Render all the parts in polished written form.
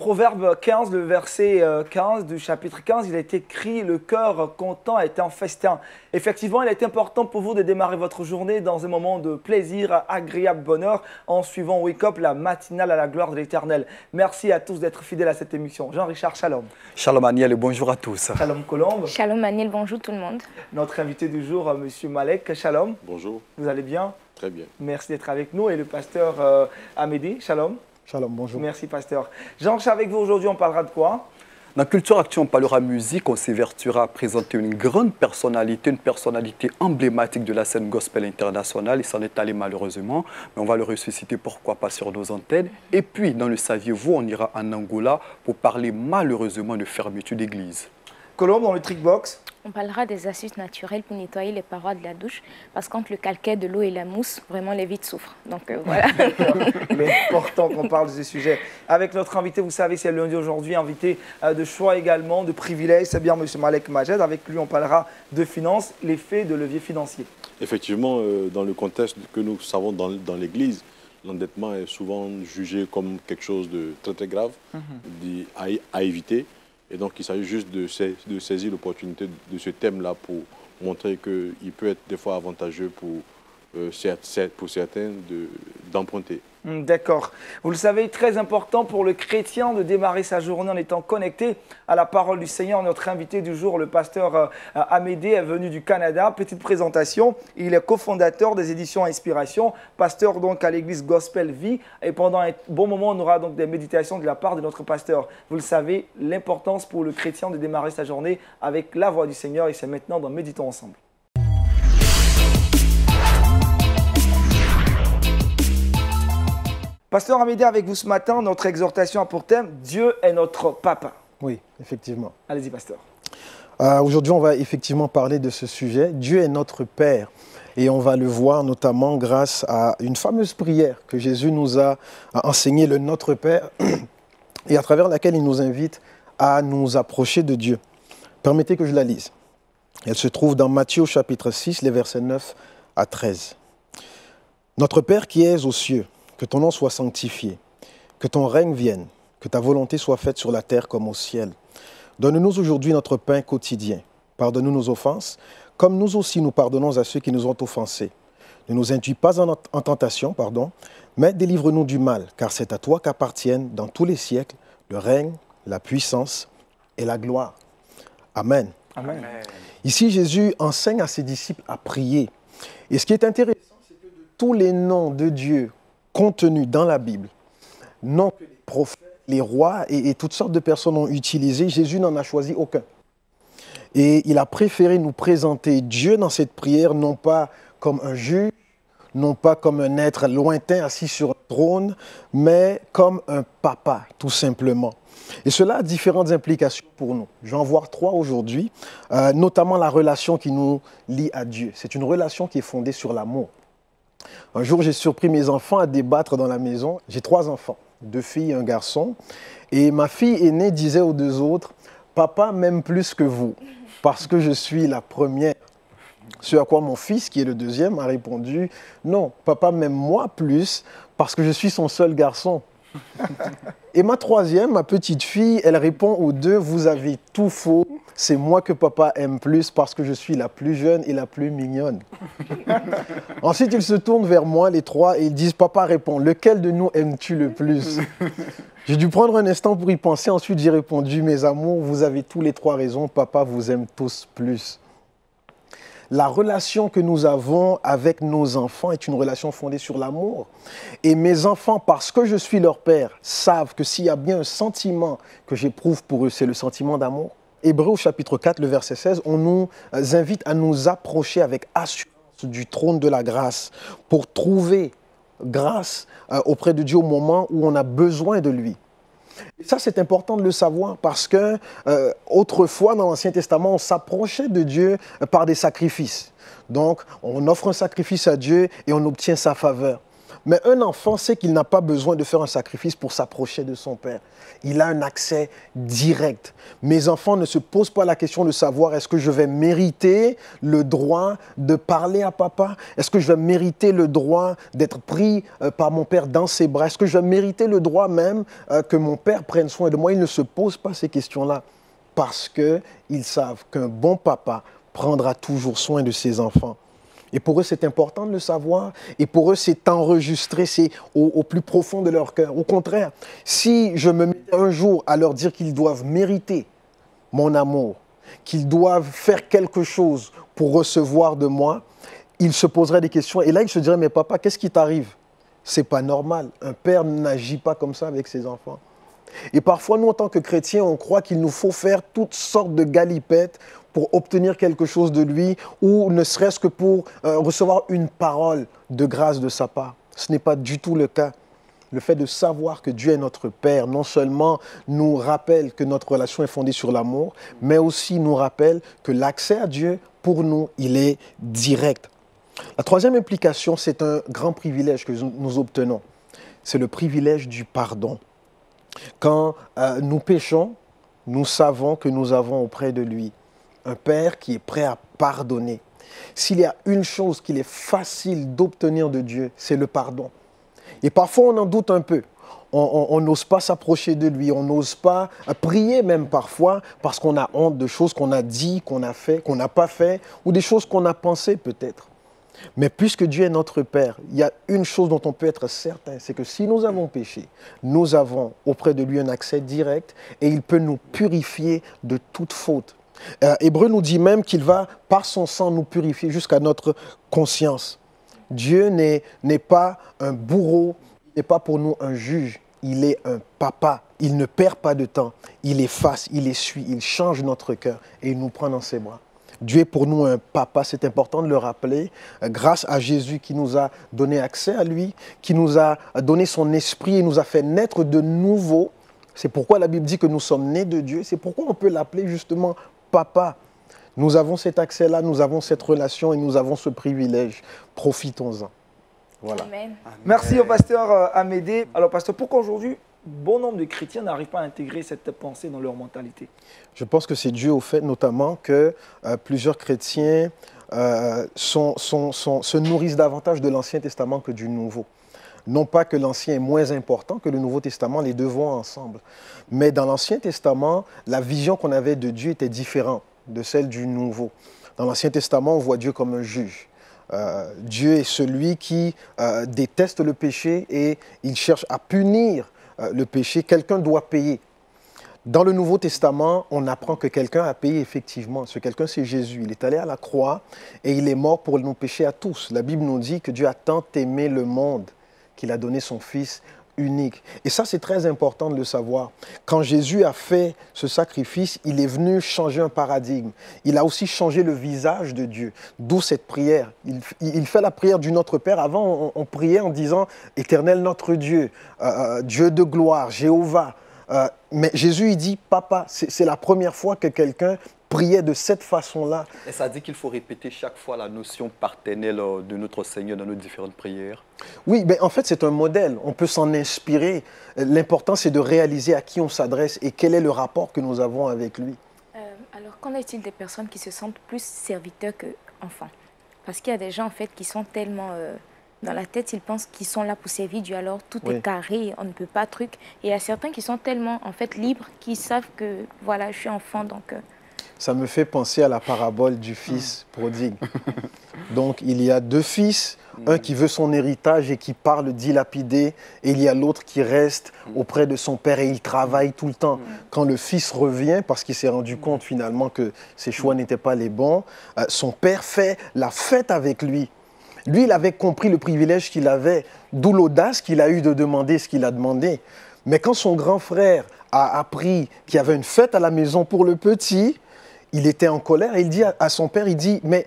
Proverbe 15, le verset 15 du chapitre 15, il a été écrit « Le cœur content est un festin ». Effectivement, il est important pour vous de démarrer votre journée dans un moment de plaisir, agréable bonheur, en suivant Wake Up, la matinale à la gloire de l'Éternel. Merci à tous d'être fidèles à cette émission. Jean-Richard, shalom. Shalom Aniel et bonjour à tous. Shalom Colombe. Shalom Aniel, bonjour tout le monde. Notre invité du jour, M. Malek, shalom. Bonjour. Vous allez bien? Très bien. Merci d'être avec nous. Et le pasteur Amédée, shalom. Shalom, bonjour. Merci, pasteur. Jean-Richard, avec vous aujourd'hui, on parlera de quoi? Dans Culture Actu, on parlera musique, on s'évertuera à présenter une grande personnalité, une personnalité emblématique de la scène gospel internationale. Il s'en est allé malheureusement, mais on va le ressusciter, pourquoi pas, sur nos antennes. Et puis, dans le Saviez-vous, on ira en Angola pour parler malheureusement de fermeture d'église. Colombe, dans le Trickbox. On parlera des astuces naturelles pour nettoyer les parois de la douche, parce qu'entre le calcaire, de l'eau et la mousse, vraiment les vitres souffrent. Donc voilà. Il est important qu'on parle de ce sujet. Avec notre invité, vous savez, c'est lundi aujourd'hui, invité de choix également, de privilèges, c'est bien M. Malek Majed. Avec lui, on parlera de finances, l'effet de levier financier. Effectivement, dans le contexte que nous savons dans l'Église, l'endettement est souvent jugé comme quelque chose de très très grave, à éviter. Et donc, il s'agit juste de saisir l'opportunité de ce thème-là pour montrer qu'il peut être des fois avantageux pour certains d'emprunter. D'accord. Vous le savez, très important pour le chrétien de démarrer sa journée en étant connecté à la parole du Seigneur. Notre invité du jour, le pasteur Amédée, est venu du Canada. Petite présentation, il est cofondateur des éditions Inspiration, pasteur donc à l'église Gospel Vie. Et pendant un bon moment, on aura donc des méditations de la part de notre pasteur. Vous le savez, l'importance pour le chrétien de démarrer sa journée avec la voix du Seigneur. Et c'est maintenant dans Méditons ensemble. Pasteur Amédée, avec vous ce matin, notre exhortation a pour thème « Dieu est notre papa ». Oui, effectivement. Allez-y, pasteur. Aujourd'hui, on va effectivement parler de ce sujet. Dieu est notre Père. Et on va le voir notamment grâce à une fameuse prière que Jésus nous a enseignée, le Notre Père, et à travers laquelle il nous invite à nous approcher de Dieu. Permettez que je la lise. Elle se trouve dans Matthieu chapitre 6, les versets 9 à 13. « Notre Père qui es aux cieux, que ton nom soit sanctifié, que ton règne vienne, que ta volonté soit faite sur la terre comme au ciel. Donne-nous aujourd'hui notre pain quotidien. Pardonne-nous nos offenses, comme nous aussi nous pardonnons à ceux qui nous ont offensés. Ne nous induis pas en tentation, mais délivre-nous du mal, car c'est à toi qu'appartiennent dans tous les siècles le règne, la puissance et la gloire. Amen. Amen. Ici, Jésus enseigne à ses disciples à prier. Et ce qui est intéressant, c'est que de tous les noms de Dieu contenus dans la Bible, non que les prophètes, les rois et toutes sortes de personnes ont utilisé, Jésus n'en a choisi aucun. Et il a préféré nous présenter Dieu dans cette prière, non pas comme un juge, non pas comme un être lointain assis sur un trône, mais comme un papa, tout simplement. Et cela a différentes implications pour nous. Je vais en voir trois aujourd'hui, notamment la relation qui nous lie à Dieu. C'est une relation qui est fondée sur l'amour. Un jour, j'ai surpris mes enfants à débattre dans la maison. J'ai 3 enfants, 2 filles et un garçon. Et ma fille aînée disait aux 2 autres, « Papa m'aime plus que vous, parce que je suis la première. » Ce à quoi mon fils, qui est le deuxième, a répondu, « Non, papa m'aime moi plus, parce que je suis son seul garçon. » Et ma troisième, ma petite fille, elle répond aux 2, « Vous avez tout faux. C'est moi que papa aime plus parce que je suis la plus jeune et la plus mignonne. » Ensuite, ils se tournent vers moi, les 3, et ils disent, « Papa, réponds, lequel de nous aimes-tu le plus ?» J'ai dû prendre un instant pour y penser. Ensuite, j'ai répondu, « Mes amours, vous avez tous les 3 raisons. Papa vous aime tous plus. » La relation que nous avons avec nos enfants est une relation fondée sur l'amour. Et mes enfants, parce que je suis leur père, savent que s'il y a bien un sentiment que j'éprouve pour eux, c'est le sentiment d'amour. Hébreux chapitre 4, le verset 16, on nous invite à nous approcher avec assurance du trône de la grâce pour trouver grâce auprès de Dieu au moment où on a besoin de lui. Et ça, c'est important de le savoir parce que autrefois, dans l'Ancien Testament, on s'approchait de Dieu par des sacrifices. Donc, on offre un sacrifice à Dieu et on obtient sa faveur. Mais un enfant sait qu'il n'a pas besoin de faire un sacrifice pour s'approcher de son père. Il a un accès direct. Mes enfants ne se posent pas la question de savoir est-ce que je vais mériter le droit de parler à papa? Est-ce que je vais mériter le droit d'être pris par mon père dans ses bras? Est-ce que je vais mériter le droit même que mon père prenne soin de moi? Ils ne se posent pas ces questions-là parce qu'ils savent qu'un bon papa prendra toujours soin de ses enfants. Et pour eux, c'est important de le savoir. Et pour eux, c'est enregistré, c'est au plus profond de leur cœur. Au contraire, si je me mets un jour à leur dire qu'ils doivent mériter mon amour, qu'ils doivent faire quelque chose pour recevoir de moi, ils se poseraient des questions. Et là, ils se diraient, mais papa, qu'est-ce qui t'arrive? C'est pas normal. Un père n'agit pas comme ça avec ses enfants. Et parfois, nous, en tant que chrétiens, on croit qu'il nous faut faire toutes sortes de galipettes pour obtenir quelque chose de lui, ou ne serait-ce que pour recevoir une parole de grâce de sa part. Ce n'est pas du tout le cas. Le fait de savoir que Dieu est notre Père, non seulement nous rappelle que notre relation est fondée sur l'amour, mais aussi nous rappelle que l'accès à Dieu, pour nous, il est direct. La troisième implication, c'est un grand privilège que nous obtenons. C'est le privilège du pardon. Quand nous péchons, nous savons que nous avons auprès de lui un Père qui est prêt à pardonner. S'il y a une chose qu'il est facile d'obtenir de Dieu, c'est le pardon. Et parfois, on en doute un peu. On n'ose pas s'approcher de lui, on n'ose pas prier même parfois parce qu'on a honte de choses qu'on a dit, qu'on a fait, qu'on n'a pas fait, ou des choses qu'on a pensées peut-être. Mais puisque Dieu est notre Père, il y a une chose dont on peut être certain, c'est que si nous avons péché, nous avons auprès de lui un accès direct et il peut nous purifier de toute faute. Hébreu nous dit même qu'il va, par son sang, nous purifier jusqu'à notre conscience. Dieu n'est pas un bourreau, il n'est pas pour nous un juge, il est un papa. Il ne perd pas de temps, il efface, il essuie, il change notre cœur et il nous prend dans ses bras. Dieu est pour nous un papa, c'est important de le rappeler, grâce à Jésus qui nous a donné accès à lui, qui nous a donné son esprit et nous a fait naître de nouveau. C'est pourquoi la Bible dit que nous sommes nés de Dieu, c'est pourquoi on peut l'appeler justement papa. Nous avons cet accès-là, nous avons cette relation et nous avons ce privilège. Profitons-en. Voilà. Amen. Merci au pasteur Amédée. Alors, pasteur, pourquoi aujourd'hui, bon nombre de chrétiens n'arrivent pas à intégrer cette pensée dans leur mentalité? Je pense que c'est dû au fait notamment que plusieurs chrétiens se nourrissent davantage de l'Ancien Testament que du Nouveau. Non pas que l'Ancien est moins important que le Nouveau Testament, les deux vont ensemble. Mais dans l'Ancien Testament, la vision qu'on avait de Dieu était différente de celle du Nouveau. Dans l'Ancien Testament, on voit Dieu comme un juge. Dieu est celui qui déteste le péché et il cherche à punir le péché. Quelqu'un doit payer. Dans le Nouveau Testament, on apprend que quelqu'un a payé effectivement. Ce quelqu'un, c'est Jésus. Il est allé à la croix et il est mort pour nos péchés à tous. La Bible nous dit que Dieu a tant aimé le monde qu'il a donné son Fils unique. Et ça, c'est très important de le savoir. Quand Jésus a fait ce sacrifice, il est venu changer un paradigme. Il a aussi changé le visage de Dieu. D'où cette prière. Il fait la prière du Notre Père. Avant, on priait en disant « Éternel notre Dieu, Dieu de gloire, Jéhovah ». Mais Jésus, il dit « Papa ». C'est la première fois que quelqu'un priait de cette façon-là. Et ça dit qu'il faut répéter chaque fois la notion paternelle de notre Seigneur dans nos différentes prières. Oui, mais en fait, c'est un modèle. On peut s'en inspirer. L'important, c'est de réaliser à qui on s'adresse et quel est le rapport que nous avons avec lui. Alors, qu'en est-il des personnes qui se sentent plus serviteurs qu'enfants? Parce qu'il y a des gens, en fait, qui sont tellement... dans la tête, ils pensent qu'ils sont là pour servir Dieu, alors tout est carré, on ne peut pas truc. Et il y a certains qui sont tellement, en fait, libres, qui savent que, voilà, je suis enfant, donc... Ça me fait penser à la parabole du fils prodigue. Donc, il y a deux fils, un qui veut son héritage et qui part le dilapider, et il y a l'autre qui reste auprès de son père et il travaille tout le temps. Quand le fils revient, parce qu'il s'est rendu compte finalement que ses choix n'étaient pas les bons, son père fait la fête avec lui. Lui, il avait compris le privilège qu'il avait, d'où l'audace qu'il a eu de demander ce qu'il a demandé. Mais quand son grand frère a appris qu'il y avait une fête à la maison pour le petit, il était en colère et il dit à son père, il dit, mais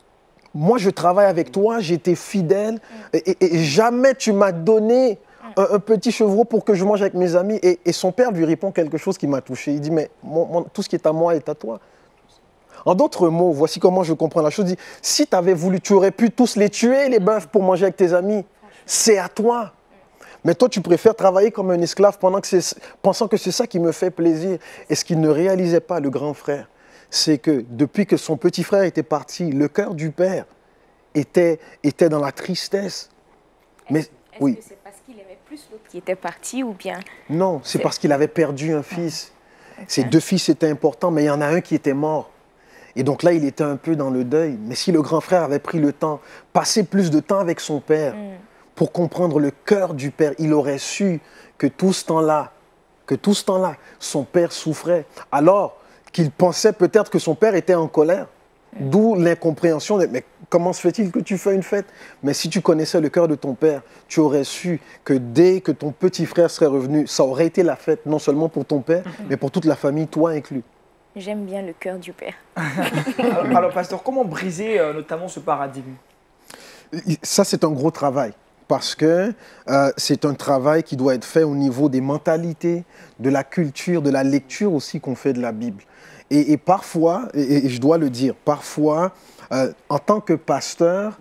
moi je travaille avec toi, j'étais fidèle et jamais tu m'as donné un petit chevreau pour que je mange avec mes amis. Et son père lui répond quelque chose qui m'a touché. Il dit, mais tout ce qui est à moi est à toi. En d'autres mots, voici comment je comprends la chose. Il dit, si tu avais voulu, tu aurais pu tous les tuer, les bœufs, pour manger avec tes amis. c'est à toi. Mais toi, tu préfères travailler comme un esclave pensant que c'est ça qui me fait plaisir. Et ce qu'il ne réalisait pas, le grand frère, c'est que depuis que son petit frère était parti, le cœur du père était dans la tristesse. Est-ce que c'est parce qu'il aimait plus l'autre qui était parti ou bien... Non, c'est parce qu'il avait perdu un fils. Ses 2 fils étaient importants, mais il y en a un qui était mort. Et donc là, il était un peu dans le deuil. Mais si le grand frère avait pris le temps, passé plus de temps avec son père, pour comprendre le cœur du père, il aurait su que tout ce temps-là, son père souffrait. Alors qu'il pensait peut-être que son père était en colère. D'où l'incompréhension. Mais comment se fait-il que tu fais une fête? Mais si tu connaissais le cœur de ton père, tu aurais su que dès que ton petit frère serait revenu, ça aurait été la fête, non seulement pour ton père, mais pour toute la famille, toi inclus. J'aime bien le cœur du père. Alors, pasteur, comment briser notamment ce paradigme? Ça, c'est un gros travail. Parce que c'est un travail qui doit être fait au niveau des mentalités, de la culture, de la lecture aussi qu'on fait de la Bible. Et parfois, et je dois le dire, parfois, en tant que pasteur,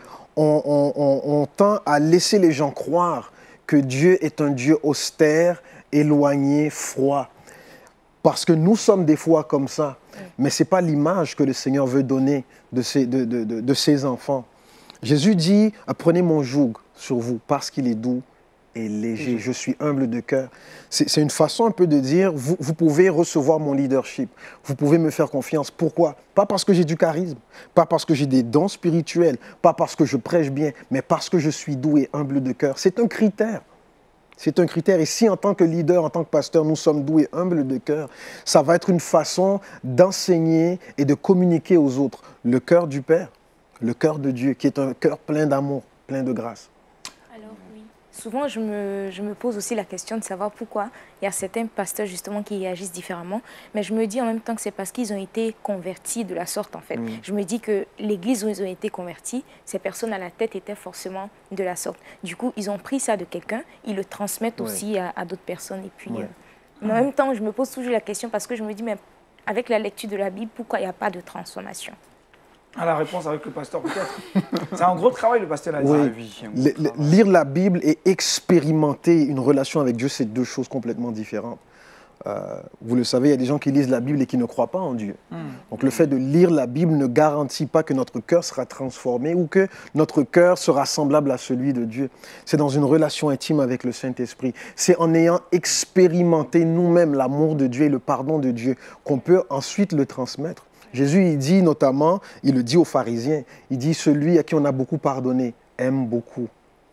on tend à laisser les gens croire que Dieu est un Dieu austère, éloigné, froid. Parce que nous sommes des fois comme ça. Mais ce n'est pas l'image que le Seigneur veut donner de ses enfants. Jésus dit, prenez mon joug sur vous parce qu'il est doux et léger. Je suis humble de cœur. C'est une façon un peu de dire, vous pouvez recevoir mon leadership. Vous pouvez me faire confiance. Pourquoi? Pas parce que j'ai du charisme, pas parce que j'ai des dons spirituels, pas parce que je prêche bien, mais parce que je suis doux et humble de cœur. C'est un critère. C'est un critère. Et si en tant que leader, en tant que pasteur, nous sommes doux et humbles de cœur, ça va être une façon d'enseigner et de communiquer aux autres le cœur du Père, le cœur de Dieu, qui est un cœur plein d'amour, plein de grâce. Alors oui. Souvent, je me pose aussi la question de savoir pourquoi il y a certains pasteurs justement qui réagissent différemment. Mais je me dis en même temps que c'est parce qu'ils ont été convertis de la sorte en fait. Je me dis que l'église où ils ont été convertis, ces personnes à la tête étaient forcément de la sorte. Du coup, ils ont pris ça de quelqu'un, ils le transmettent aussi à d'autres personnes. Et puis, mais en même temps, je me pose toujours la question parce que je me dis, mais avec la lecture de la Bible, pourquoi il n'y a pas de transformation? À la réponse avec le pasteur, peut-être. C'est un gros travail, le pasteur l'a dit. Oui. Lire la Bible et expérimenter une relation avec Dieu, c'est 2 choses complètement différentes. Vous le savez, il y a des gens qui lisent la Bible et qui ne croient pas en Dieu. Donc le fait de lire la Bible ne garantit pas que notre cœur sera transformé ou que notre cœur sera semblable à celui de Dieu. C'est dans une relation intime avec le Saint-Esprit. C'est en ayant expérimenté nous-mêmes l'amour de Dieu et le pardon de Dieu qu'on peut ensuite le transmettre. Jésus, il dit notamment, il le dit aux pharisiens, il dit, celui à qui on a beaucoup pardonné aime beaucoup.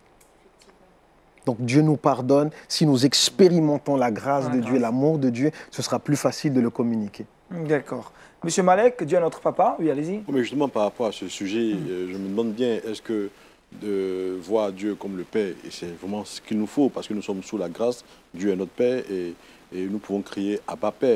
Donc Dieu nous pardonne. Si nous expérimentons la grâce de Dieu, l'amour de Dieu, ce sera plus facile de le communiquer. D'accord. Monsieur Malek, Dieu est notre papa. Oui, allez-y. Mais justement, par rapport à ce sujet, je me demande bien, est-ce que de voir Dieu comme le Père, et c'est vraiment ce qu'il nous faut, parce que nous sommes sous la grâce, Dieu est notre Père, et nous pouvons crier « Abba Père ».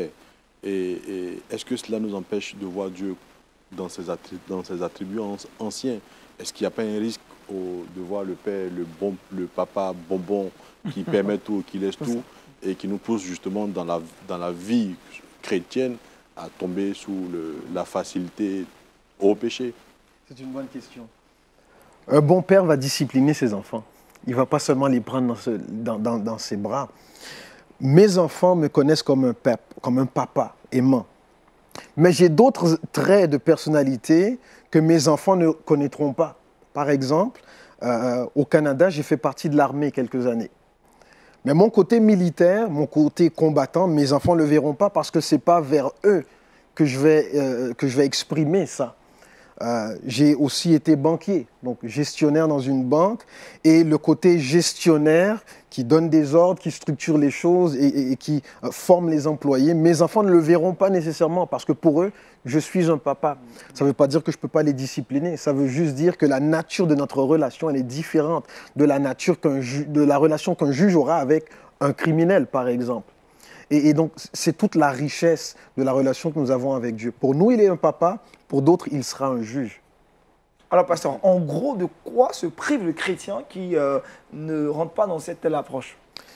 Et est-ce que cela nous empêche de voir Dieu dans ses attributs anciens? Est-ce qu'il n'y a pas un risque de voir le Père, le papa bonbon qui permet tout, qui laisse tout, et qui nous pousse justement dans la vie chrétienne à tomber sous la facilité au péché? C'est une bonne question. Un bon père va discipliner ses enfants. Il ne va pas seulement les prendre dans ses bras. Mes enfants me connaissent comme un papa aimant. Mais j'ai d'autres traits de personnalité que mes enfants ne connaîtront pas. Par exemple, au Canada, j'ai fait partie de l'armée quelques années. Mais mon côté militaire, mon côté combattant, mes enfants ne le verront pas parce que ce n'est pas vers eux que je vais exprimer ça. J'ai aussi été banquier, donc gestionnaire dans une banque, et le côté gestionnaire qui donne des ordres, qui structure les choses et qui forme les employés, mes enfants ne le verront pas nécessairement parce que pour eux, je suis un papa. Ça ne veut pas dire que je ne peux pas les discipliner, ça veut juste dire que la nature de notre relation, elle est différente de la nature de la relation qu'un juge aura avec un criminel, par exemple. Et donc, c'est toute la richesse de la relation que nous avons avec Dieu. Pour nous, il est un papa. Pour d'autres, il sera un juge. Alors, pasteur, en gros, de quoi se prive le chrétien qui ne rentre pas dans cette telle approche?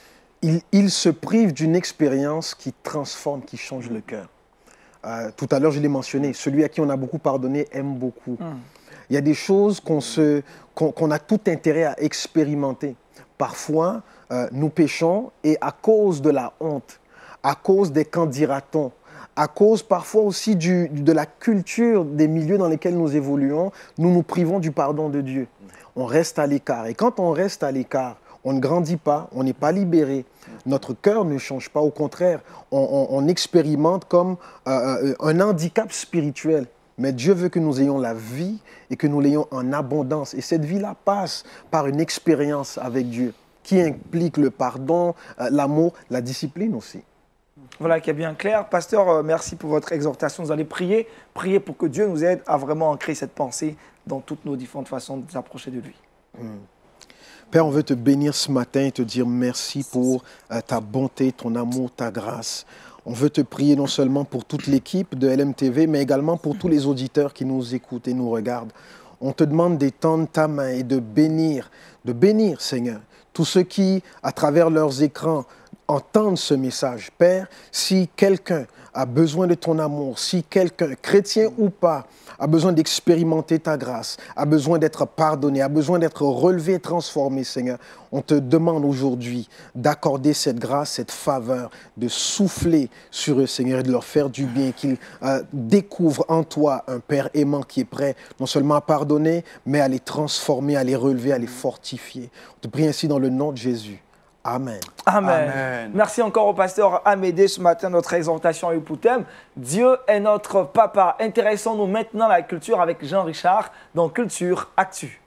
Il se prive d'une expérience qui transforme, qui change le cœur. Tout à l'heure, je l'ai mentionné, celui à qui on a beaucoup pardonné aime beaucoup. Il y a des choses qu'on a tout intérêt à expérimenter. Parfois, nous péchons et à cause de la honte, à cause des qu'en dira-t-on, à cause parfois aussi de la culture des milieux dans lesquels nous évoluons, nous nous privons du pardon de Dieu. On reste à l'écart. Et quand on reste à l'écart, on ne grandit pas, on n'est pas libéré. Notre cœur ne change pas, au contraire, on expérimente comme un handicap spirituel. Mais Dieu veut que nous ayons la vie et que nous l'ayons en abondance. Et cette vie-là passe par une expérience avec Dieu qui implique le pardon, l'amour, la discipline aussi. Voilà qui est bien clair. Pasteur, merci pour votre exhortation. Vous allez prier pour que Dieu nous aide à vraiment ancrer cette pensée dans toutes nos différentes façons de s'approcher de lui. Père, on veut te bénir ce matin et te dire merci pour ta bonté, ton amour, ta grâce. On veut te prier non seulement pour toute l'équipe de LMTV, mais également pour tous les auditeurs qui nous écoutent et nous regardent. On te demande d'étendre ta main et de bénir, Seigneur, tous ceux qui, à travers leurs écrans, entendent ce message. Père, si quelqu'un a besoin de ton amour, si quelqu'un, chrétien ou pas, a besoin d'expérimenter ta grâce, a besoin d'être pardonné, a besoin d'être relevé et transformé, Seigneur, on te demande aujourd'hui d'accorder cette grâce, cette faveur, de souffler sur eux, Seigneur, et de leur faire du bien, qu'ils découvrent en toi un Père aimant qui est prêt non seulement à pardonner, mais à les transformer, à les relever, à les fortifier. On te prie ainsi dans le nom de Jésus. Amen. Amen. Amen. Merci encore au pasteur Amédée ce matin, notre exhortation à Ipoutem. Dieu est notre papa. Intéressons-nous maintenant à la culture avec Jean-Richard dans Culture Actu.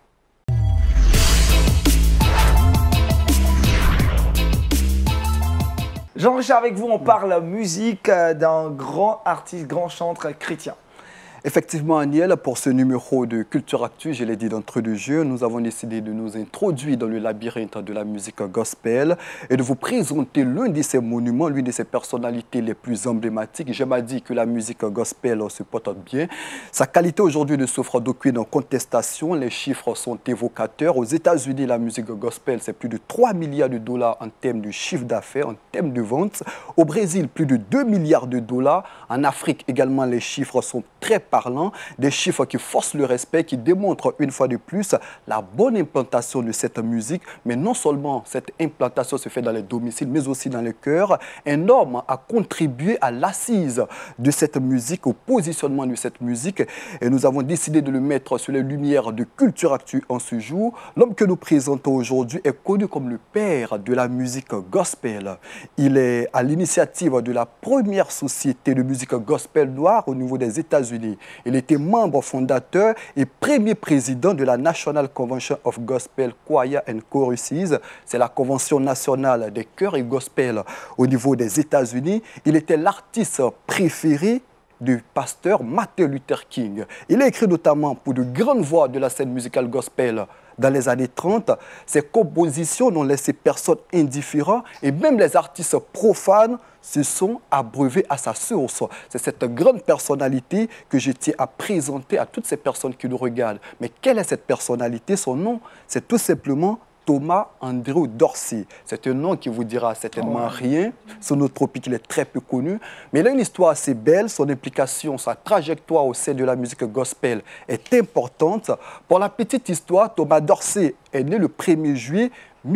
Jean-Richard, avec vous, on parle musique d'un grand artiste, grand chanteur chrétien. Effectivement, Aniel, pour ce numéro de Culture Actu, je l'ai dit d'entrée de jeu, nous avons décidé de nous introduire dans le labyrinthe de la musique gospel et de vous présenter l'un de ces monuments, l'une de ces personnalités les plus emblématiques. J'aime à dire que la musique gospel se porte bien. Sa qualité aujourd'hui ne souffre d'aucune contestation. Les chiffres sont évocateurs. Aux États-Unis, la musique gospel, c'est plus de 3 milliards de dollars en termes de chiffre d'affaires, en termes de ventes. Au Brésil, plus de 2 milliards de dollars. En Afrique également, les chiffres sont très parlant, des chiffres qui forcent le respect, qui démontrent une fois de plus la bonne implantation de cette musique. Mais non seulement cette implantation se fait dans les domiciles, mais aussi dans les cœurs. Un homme a contribué à l'assise de cette musique, au positionnement de cette musique. Et nous avons décidé de le mettre sur les lumières de Culture Actu en ce jour. L'homme que nous présentons aujourd'hui est connu comme le père de la musique gospel. Il est à l'initiative de la première société de musique gospel noire au niveau des États-Unis. Il était membre fondateur et premier président de la National Convention of Gospel Choir and Choruses. C'est la convention nationale des chœurs et gospel au niveau des États-Unis. Il était l'artiste préféré du pasteur Martin Luther King. Il a écrit notamment pour de grandes voix de la scène musicale gospel dans les années 30. Ses compositions n'ont laissé personne indifférent et même les artistes profanes se sont abreuvés à sa source. C'est cette grande personnalité que je tiens à présenter à toutes ces personnes qui nous regardent. Mais quelle est cette personnalité? Son nom, c'est tout simplement Thomas Andrew Dorsey. C'est un nom qui vous dira certainement rien. Son nom tropique, il est très peu connu. Mais il a une histoire assez belle. Son implication, sa trajectoire au sein de la musique gospel est importante. Pour la petite histoire, Thomas Dorsey est né le 1er juillet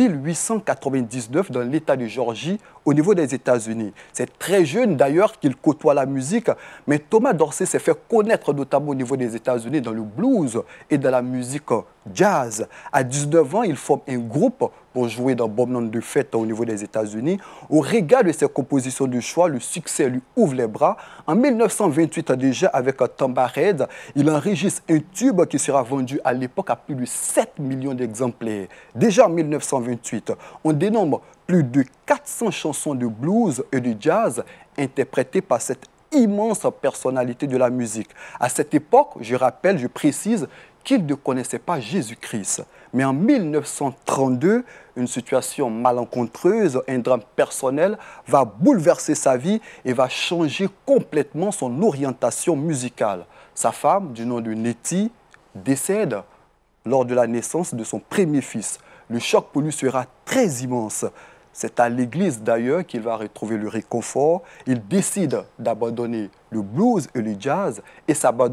1899 dans l'État de Géorgie, au niveau des États-Unis. C'est très jeune d'ailleurs qu'il côtoie la musique, mais Thomas Dorsey s'est fait connaître notamment au niveau des États-Unis dans le blues et dans la musique jazz. À 19 ans, il forme un groupe pour jouer dans bon nombre de fêtes au niveau des États-Unis. Au regard de ses compositions de choix, le succès lui ouvre les bras. En 1928 déjà, avec Tambared, il enregistre un tube qui sera vendu à l'époque à plus de 7 millions d'exemplaires. Déjà en 1928, on dénombre plus de 400 chansons de blues et de jazz interprétées par cette immense personnalité de la musique. À cette époque, je rappelle, je précise, qu'il ne connaissait pas Jésus-Christ. Mais en 1932, une situation malencontreuse, un drame personnel, va bouleverser sa vie et va changer complètement son orientation musicale. Sa femme, du nom de Nettie, décède lors de la naissance de son premier fils. Le choc pour lui sera très immense. C'est à l'église d'ailleurs qu'il va retrouver le réconfort. Il décide d'abandonner le blues et le jazz et s'abandonne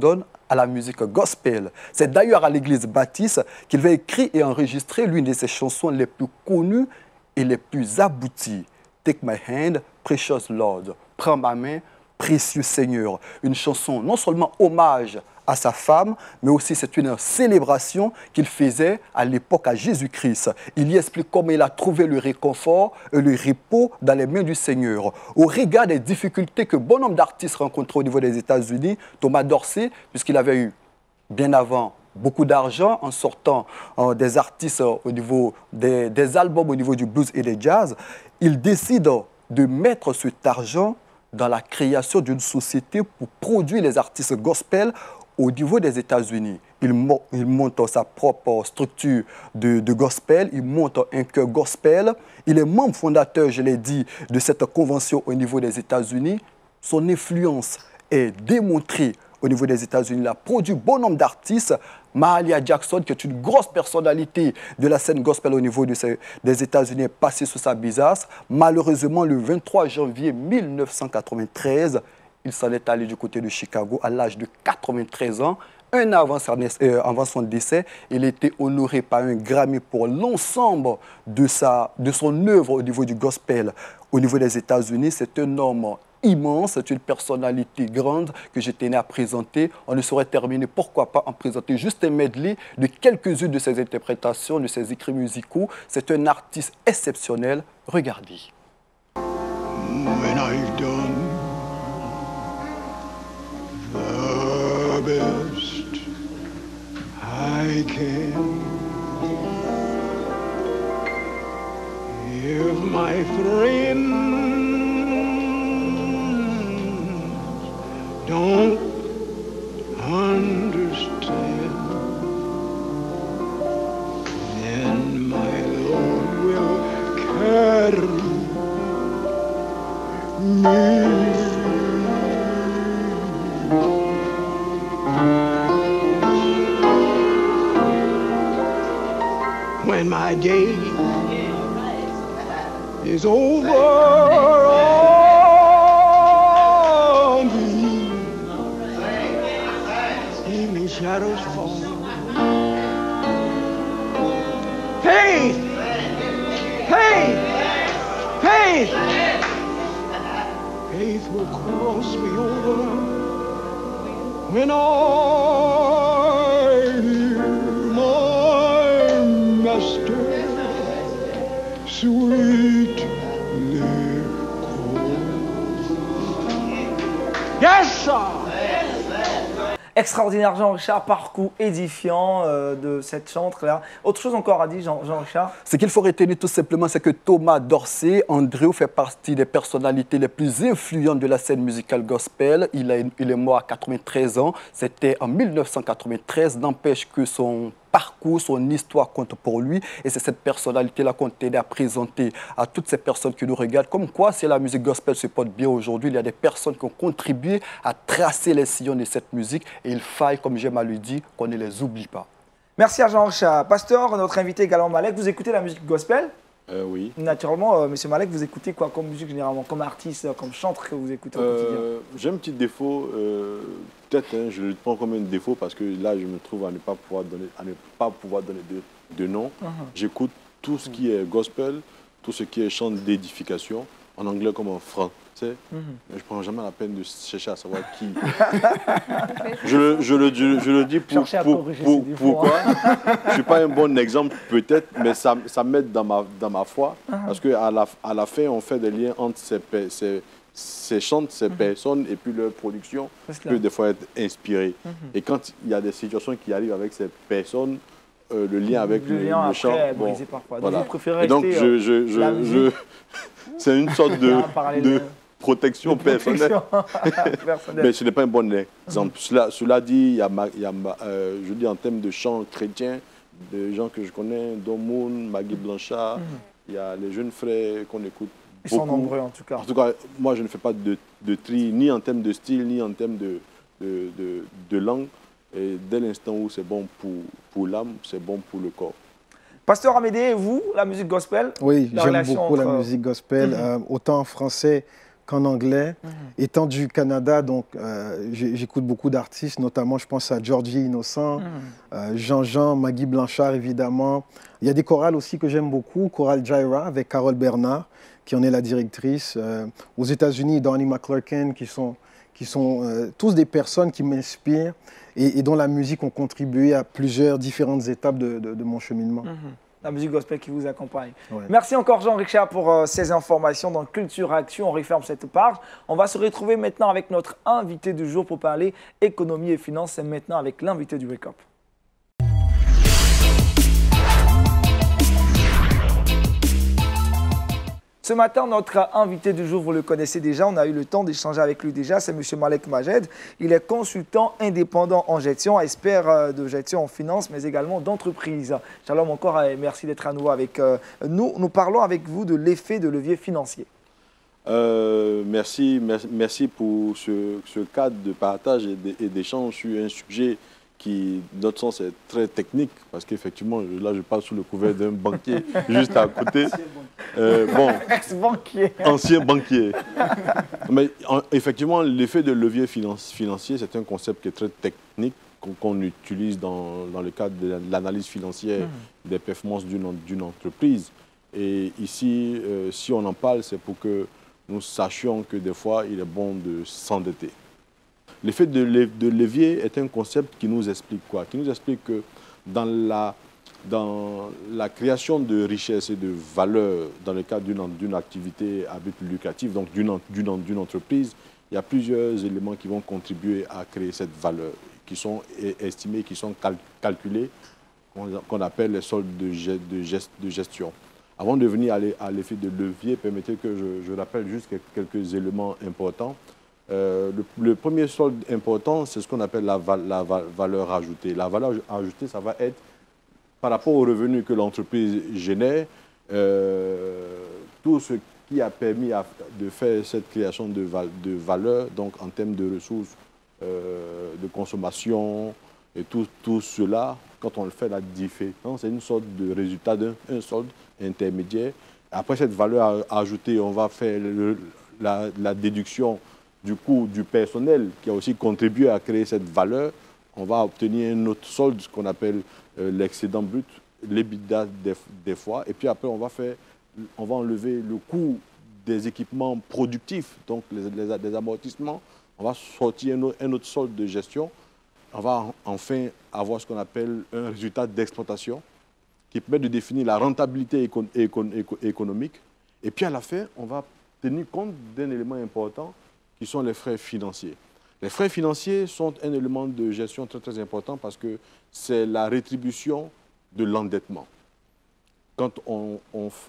à la musique gospel. C'est d'ailleurs à l'église baptiste qu'il va écrire et enregistrer l'une de ses chansons les plus connues et les plus abouties. Take my hand, precious Lord. Prends ma main, précieux Seigneur. Une chanson non seulement hommage à sa femme, mais aussi c'est une célébration qu'il faisait à l'époque à Jésus-Christ. Il y explique comment il a trouvé le réconfort et le repos dans les mains du Seigneur. Au regard des difficultés que bon nombre d'artistes rencontraient au niveau des États-Unis, Thomas Dorsey, puisqu'il avait eu bien avant beaucoup d'argent en sortant des artistes au niveau des albums au niveau du blues et des jazz, il décide de mettre cet argent dans la création d'une société pour produire les artistes gospel au niveau des États-Unis. Il monte sa propre structure de gospel, il monte un chœur gospel. Il est membre fondateur, je l'ai dit, de cette convention au niveau des États-Unis. Son influence est démontrée au niveau des États-Unis. Il a produit bon nombre d'artistes. Mahalia Jackson, qui est une grosse personnalité de la scène gospel au niveau des États-Unis, est passée sous sa besace. Malheureusement, le 23 janvier 1993, il s'en est allé du côté de Chicago à l'âge de 93 ans. Un an avant son décès, il était honoré par un Grammy pour l'ensemble de son œuvre au niveau du gospel. Au niveau des États-Unis, c'est un homme immense, c'est une personnalité grande que je tenais à présenter. On ne saurait terminer, pourquoi pas en présenter juste un medley de quelques-unes de ses interprétations, de ses écrits musicaux. C'est un artiste exceptionnel. Regardez. When I've done the best I can, if my friends don't understand, then my Lord will carry me. When my day is over on me, evening shadows fall. Faith, faith, faith, faith will cross me over when I hear my master sweetly call. Yes, sir. Extraordinaire Jean-Richard, parcours édifiant de cette chantre-là. Autre chose encore à dire, Jean-Richard? Ce qu'il faut retenir tout simplement, c'est que Thomas Dorsey, Andrew, fait partie des personnalités les plus influentes de la scène musicale gospel. Il est mort à 93 ans. C'était en 1993. N'empêche que son parcours, son histoire compte pour lui. Et c'est cette personnalité-là qu'on t'aide à présenter à toutes ces personnes qui nous regardent. Comme quoi, si la musique gospel se porte bien aujourd'hui, il y a des personnes qui ont contribué à tracer les sillons de cette musique. Et il faille, comme j'aime à le dire, qu'on ne les oublie pas. Merci à Jean-Richard. Pasteur, notre invité également Malek, vous écoutez la musique gospel? Oui. Naturellement, Monsieur Malek, vous écoutez quoi comme musique généralement, comme artiste, comme chantre que vous écoutez au quotidien? J'ai un petit défaut, peut-être je le prends comme un défaut parce que là je me trouve à ne pas pouvoir donner de nom. J'écoute tout ce qui est gospel, tout ce qui est chant d'édification, en anglais comme en français. Mais je ne prends jamais la peine de chercher à savoir qui. je le dis pourquoi. Je ne suis pas un bon exemple peut-être, mais ça m'aide dans ma foi. Parce qu'à la fin, on fait des liens entre ces chants, ces personnes et puis leur production peut des fois être inspirée. Et quand il y a des situations qui arrivent avec ces personnes, le lien avec le chant, est brisé parfois. Voilà. Donc vous préférez et donc c'est une sorte de protection personnelle. Mais ce n'est pas un bon exemple. Cela dit, je dis en termes de chants chrétiens, des gens que je connais, Don Moon, Maggie Blanchard, il y a les jeunes frères qu'on écoute beaucoup. Ils sont nombreux en tout cas. En tout cas, moi je ne fais pas de tri, ni en termes de style, ni en termes de langue. Et dès l'instant où c'est bon pour l'âme, c'est bon pour le corps. Pasteur Amédée, et vous, la musique gospel? Oui, j'aime beaucoup la musique gospel, autant en français qu'en anglais. Étant du Canada, donc j'écoute beaucoup d'artistes, notamment je pense à Georgie Innocent, Jean-Jean, Maggie Blanchard évidemment. Il y a des chorales aussi que j'aime beaucoup, Chorale Jaira avec Carole Bernard, qui en est la directrice. Aux États-Unis, Donnie McClurkin, qui sont tous des personnes qui m'inspirent et dont la musique ont contribué à plusieurs différentes étapes de mon cheminement. La musique gospel qui vous accompagne. Ouais. Merci encore Jean-Richard pour ces informations dans Culture Action. On referme cette page. On va se retrouver maintenant avec notre invité du jour pour parler économie et finances. C'est maintenant avec l'invité du Wake Up. Ce matin, notre invité du jour, vous le connaissez déjà, on a eu le temps d'échanger avec lui déjà, c'est M. Malek Majed. Il est consultant indépendant en gestion, expert de gestion en finance, mais également d'entreprise. Shalom encore et merci d'être à nouveau avec nous. Nous parlons avec vous de l'effet de levier financier. Merci pour ce cadre de partage et d'échange sur un sujet qui, de notre sens, est très technique, parce qu'effectivement, là, je parle sous le couvert d'un banquier juste à côté. Ex-banquier. Ancien banquier. Mais effectivement, l'effet de levier financier, c'est un concept qui est très technique, qu'on utilise dans le cadre de l'analyse financière des performances d'une entreprise. Et ici, si on en parle, c'est pour que nous sachions que des fois, il est bon de s'endetter. L'effet de levier est un concept qui nous explique quoi? Qui nous explique que dans la création de richesse et de valeur dans le cadre d'une activité à but lucratif, donc d'une entreprise, il y a plusieurs éléments qui vont contribuer à créer cette valeur, qui sont estimés, qui sont calculés, qu'on appelle les soldes de gestion. Avant de venir à l'effet de levier, permettez que je rappelle juste quelques éléments importants. Le premier solde important, c'est ce qu'on appelle la valeur ajoutée. La valeur ajoutée, ça va être par rapport aux revenus que l'entreprise génère, tout ce qui a permis de faire cette création de valeur, donc en termes de ressources, de consommation, et tout cela, quand on le fait, la différence, c'est une sorte de résultat d'un solde intermédiaire. Après cette valeur ajoutée, on va faire la déduction du coût du personnel qui a aussi contribué à créer cette valeur. On va obtenir un autre solde, ce qu'on appelle l'excédent brut, l'EBITDA des fois. Et puis après, on va enlever le coût des équipements productifs, donc des amortissements. On va sortir un autre solde de gestion. On va enfin avoir ce qu'on appelle un résultat d'exploitation qui permet de définir la rentabilité économique. Et puis à la fin, on va tenir compte d'un élément important qui sont les frais financiers. Les frais financiers sont un élément de gestion très, très important parce que c'est la rétribution de l'endettement. Quand on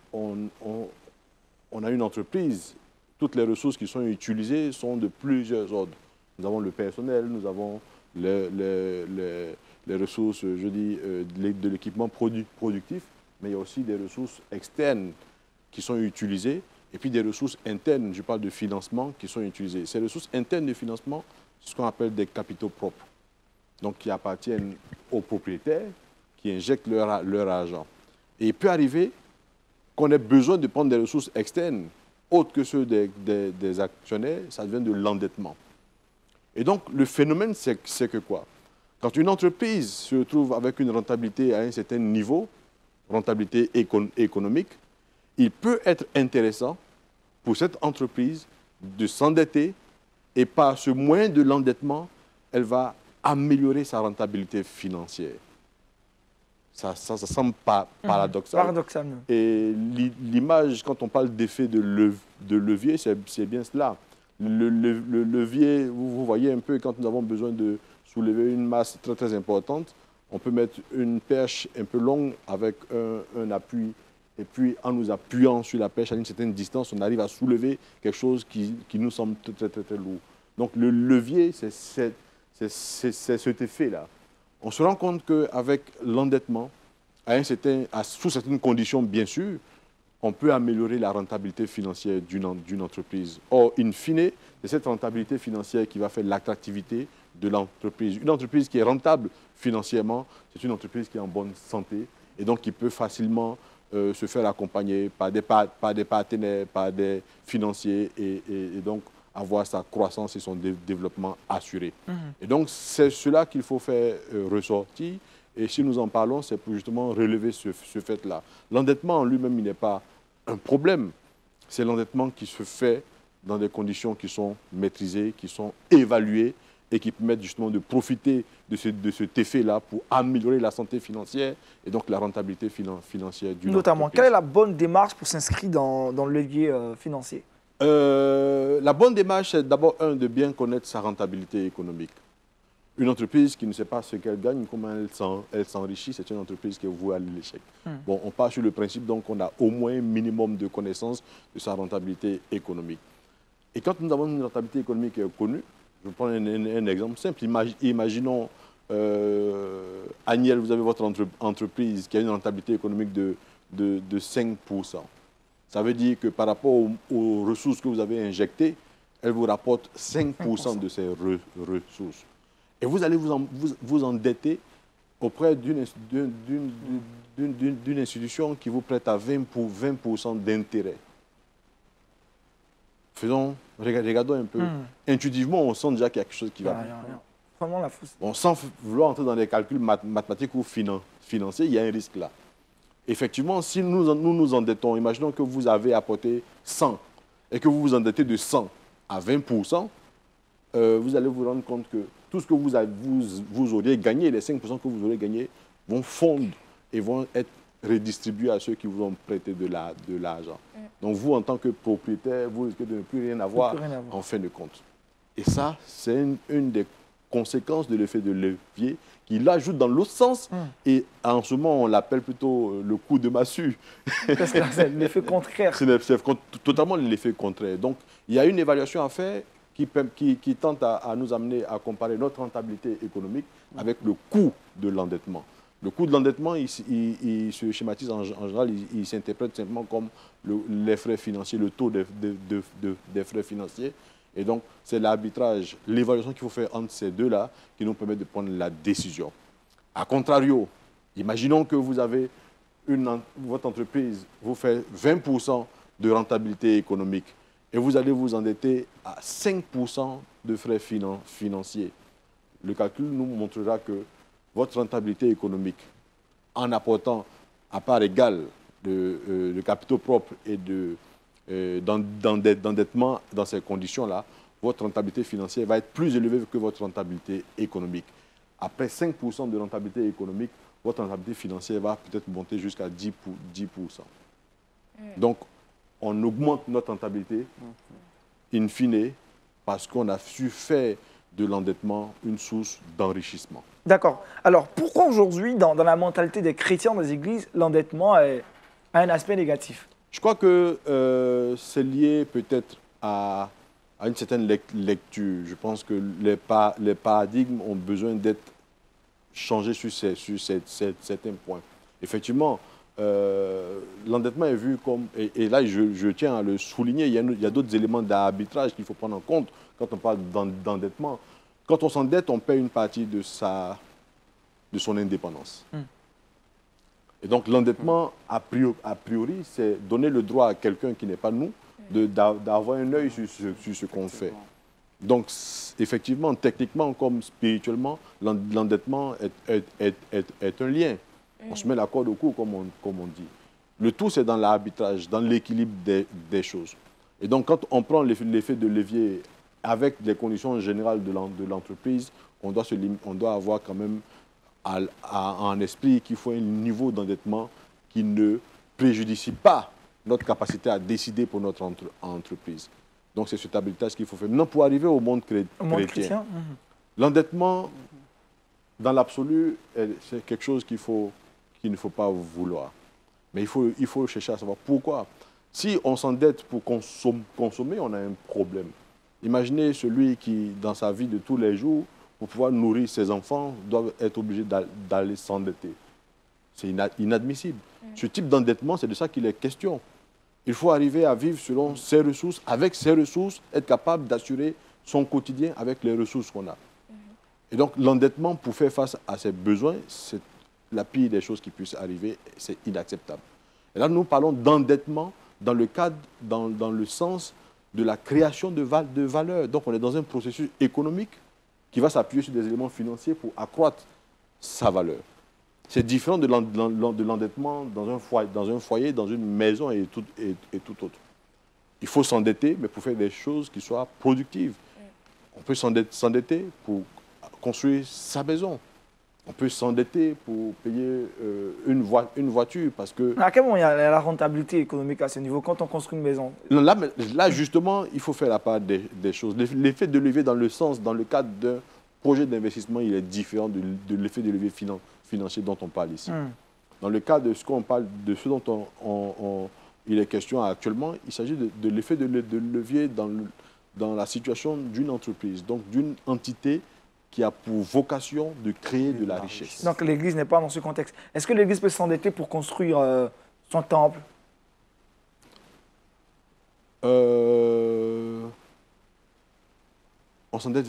a une entreprise, toutes les ressources qui sont utilisées sont de plusieurs ordres. Nous avons le personnel, nous avons les ressources, je dis, de l'équipement productif, mais il y a aussi des ressources externes qui sont utilisées. Et puis des ressources internes, je parle de financement, qui sont utilisées. Ces ressources internes de financement, c'est ce qu'on appelle des capitaux propres. Donc qui appartiennent aux propriétaires, qui injectent leur argent. Et il peut arriver qu'on ait besoin de prendre des ressources externes, autres que ceux des actionnaires, ça devient de l'endettement. Et donc le phénomène, c'est que quoi? Quand une entreprise se retrouve avec une rentabilité à un certain niveau, rentabilité économique, il peut être intéressant pour cette entreprise de s'endetter et par ce moyen de l'endettement, elle va améliorer sa rentabilité financière. Ça semble paradoxal. Paradoxalement. Et l'image, quand on parle d'effet de levier, c'est bien cela. Le levier, vous voyez un peu, quand nous avons besoin de soulever une masse très, très importante, on peut mettre une perche un peu longue avec un appui. Et puis, en nous appuyant sur la perche à une certaine distance, on arrive à soulever quelque chose qui nous semble très, très, très lourd. Donc, le levier, c'est cet effet-là. On se rend compte qu'avec l'endettement, sous certaines conditions, bien sûr, on peut améliorer la rentabilité financière d'une entreprise. Or, in fine, c'est cette rentabilité financière qui va faire l'attractivité de l'entreprise. Une entreprise qui est rentable financièrement, c'est une entreprise qui est en bonne santé et donc qui peut facilement se faire accompagner par des partenaires, par des financiers et donc avoir sa croissance et son développement assuré. Et donc, c'est cela qu'il faut faire ressortir. Et si nous en parlons, c'est pour justement relever ce fait-là. L'endettement en lui-même, il n'est pas un problème. C'est l'endettement qui se fait dans des conditions qui sont maîtrisées, qui sont évaluées et qui permettent justement de profiter de cet effet-là pour améliorer la santé financière et donc la rentabilité financière d'une Notamment, entreprise. quelle est la bonne démarche pour s'inscrire dans le levier financier? La bonne démarche, c'est d'abord, de bien connaître sa rentabilité économique. Une entreprise qui ne sait pas ce qu'elle gagne, comment elle s'enrichit, c'est une entreprise qui est vouée à l'échec. Bon, on part sur le principe, donc, qu'on a au moins un minimum de connaissances de sa rentabilité économique. Et quand nous avons une rentabilité économique connue, je prends un exemple simple. Imaginons, Agnel, vous avez votre entreprise qui a une rentabilité économique de 5%. Ça veut dire que par rapport aux ressources que vous avez injectées, elle vous rapporte 5% de ces ressources. Et vous allez vous endetter auprès d'une institution qui vous prête à 20% d'intérêt. Regardons un peu. Intuitivement, on sent déjà qu'il y a quelque chose qui va. Vraiment la fausse. Bon, sans vouloir entrer dans les calculs mathématiques ou financiers, il y a un risque là. Effectivement, si nous endettons, imaginons que vous avez apporté 100 et que vous vous endettez de 100 à 20%, vous allez vous rendre compte que tout ce que vous auriez gagné, les 5% que vous aurez gagné, vont fondre et vont être redistribués à ceux qui vous ont prêté de l'argent. Donc vous, en tant que propriétaire, vous risquez de ne plus rien avoir en fin de compte. Et ça, c'est une des conséquences de l'effet de levier qui l'ajoute dans l'autre sens. Et en ce moment, on l'appelle plutôt le coup de massue. Parce que c'est l'effet contraire. C'est totalement l'effet contraire. Donc, il y a une évaluation à faire qui tente à nous amener à comparer notre rentabilité économique avec le coût de l'endettement. Le coût de l'endettement, il se schématise en général, il s'interprète simplement comme les frais financiers, le taux des frais financiers. Et donc, c'est l'arbitrage, l'évaluation qu'il faut faire entre ces deux-là qui nous permet de prendre la décision. A contrario, imaginons que vous avez votre entreprise vous fait 20% de rentabilité économique et vous allez vous endetter à 5% de frais financiers. Le calcul nous montrera que votre rentabilité économique, en apportant à part égale de capitaux propres et d'endettement dans ces conditions-là, votre rentabilité financière va être plus élevée que votre rentabilité économique. Après 5% de rentabilité économique, votre rentabilité financière va peut-être monter jusqu'à 10%. Donc, on augmente notre rentabilité, in fine, parce qu'on a su faire de l'endettement une source d'enrichissement. D'accord. Alors, pourquoi aujourd'hui, dans la mentalité des chrétiens des églises, l'endettement a un aspect négatif? Je crois que c'est lié peut-être à une certaine lecture. Je pense que les paradigmes ont besoin d'être changés sur certains points. Effectivement, l'endettement est vu comme, et là je tiens à le souligner, il y a d'autres éléments d'arbitrage qu'il faut prendre en compte quand on parle d'endettement. Quand on s'endette, on paie une partie de son indépendance. Et donc l'endettement, a priori, c'est donner le droit à quelqu'un qui n'est pas nous d'avoir un œil sur ce qu'on fait. Donc, effectivement, techniquement comme spirituellement, l'endettement est un lien. On se met la corde au cou, comme on dit. Le tout, c'est dans l'arbitrage, dans l'équilibre des choses. Et donc, quand on prend l'effet de levier avec les conditions générales de l'entreprise, on doit avoir quand même en esprit qu'il faut un niveau d'endettement qui ne préjudicie pas notre capacité à décider pour notre entreprise. Donc, c'est cet arbitrage qu'il faut faire. Maintenant, pour arriver au monde chrétien, l'endettement, dans l'absolu, c'est quelque chose qu'il ne faut pas vouloir. Mais il faut chercher à savoir pourquoi. Si on s'endette pour consommer, on a un problème. Imaginez celui qui, dans sa vie de tous les jours, pour pouvoir nourrir ses enfants, doit être obligé d'aller s'endetter. C'est inadmissible. Ce type d'endettement, c'est de ça qu'il est question. Il faut arriver à vivre selon ses ressources, avec ses ressources, être capable d'assurer son quotidien avec les ressources qu'on a. Et donc, l'endettement, pour faire face à ses besoins, c'est la pire des choses qui puissent arriver, c'est inacceptable. Et là, nous parlons d'endettement dans le sens de la création de valeur. Donc, on est dans un processus économique qui va s'appuyer sur des éléments financiers pour accroître sa valeur. C'est différent de l'endettement dans un foyer, dans une maison et tout autre. Il faut s'endetter, mais pour faire des choses qui soient productives. On peut s'endetter pour construire sa maison. On peut s'endetter pour payer une voiture parce que... À quel moment il y a la rentabilité économique à ce niveau quand on construit une maison? Là, justement, il faut faire la part des choses. L'effet de levier dans le cadre d'un projet d'investissement, il est différent de l'effet de levier financier dont on parle ici. Dans le cas de ce qu'on parle, de ce dont il est question actuellement, il s'agit de l'effet de levier dans la situation d'une entreprise, donc d'une entité qui a pour vocation de créer de la richesse. Donc l'Église n'est pas dans ce contexte. Est-ce que l'Église peut s'endetter pour construire son temple? On s'endette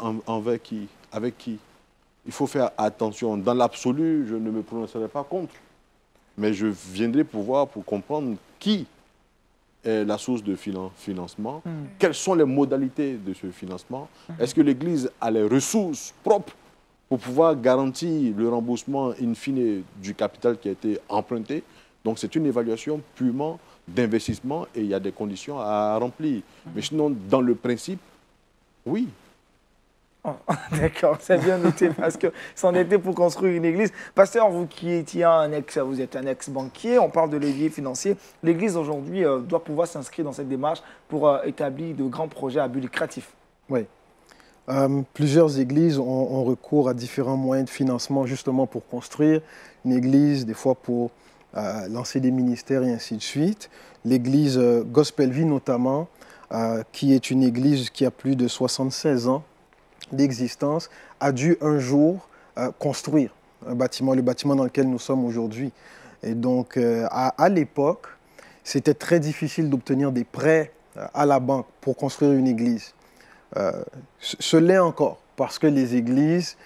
avec qui? Il faut faire attention. Dans l'absolu, je ne me prononcerai pas contre. Mais je viendrai pour comprendre qui est la source de financement, quelles sont les modalités de ce financement. Est-ce que l'Église a les ressources propres pour pouvoir garantir le remboursement in fine du capital qui a été emprunté? Donc c'est une évaluation purement d'investissement et il y a des conditions à remplir. Mais sinon, dans le principe, oui. Oh, d'accord, c'est bien noté parce que s'endetter pour construire une église. Pasteur, vous qui étiez vous êtes un ex-banquier, on parle de levier financier. L'église aujourd'hui doit pouvoir s'inscrire dans cette démarche pour établir de grands projets à but lucratif. Oui. Plusieurs églises ont recours à différents moyens de financement justement pour construire une église, des fois pour lancer des ministères et ainsi de suite. L'église Gospel Vie notamment, qui est une église qui a plus de 76 ans d'existence, a dû un jour construire un bâtiment, le bâtiment dans lequel nous sommes aujourd'hui. Et donc, à l'époque, c'était très difficile d'obtenir des prêts à la banque pour construire une église. Ce l'est encore, parce que les églises,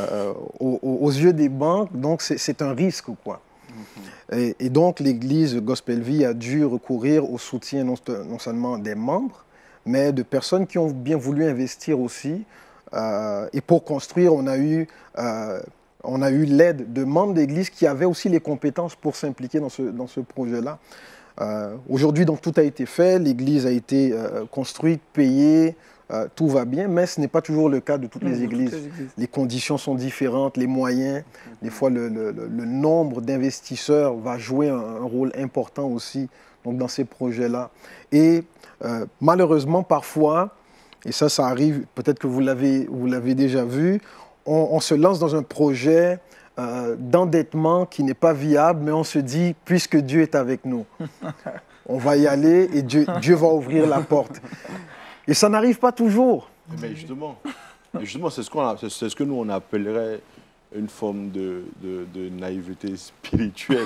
aux yeux des banques, donc c'est un risque, quoi. Et donc, l'église Gospel Vie a dû recourir au soutien non seulement des membres, mais de personnes qui ont bien voulu investir aussi. Et pour construire, on a eu l'aide de membres d'église qui avaient aussi les compétences pour s'impliquer dans ce projet-là. Aujourd'hui, donc, tout a été fait, l'église a été construite, payée, tout va bien, mais ce n'est pas toujours le cas de toutes les églises. Les conditions sont différentes, les moyens, des fois le nombre d'investisseurs va jouer un rôle important aussi donc, dans ces projets-là. Et malheureusement, parfois, et ça arrive, peut-être que vous l'avez déjà vu, on se lance dans un projet d'endettement qui n'est pas viable, mais on se dit, puisque Dieu est avec nous, on va y aller et Dieu va ouvrir la porte. Et ça n'arrive pas toujours. Mais justement c'est ce que nous, on appellerait une forme de naïveté spirituelle.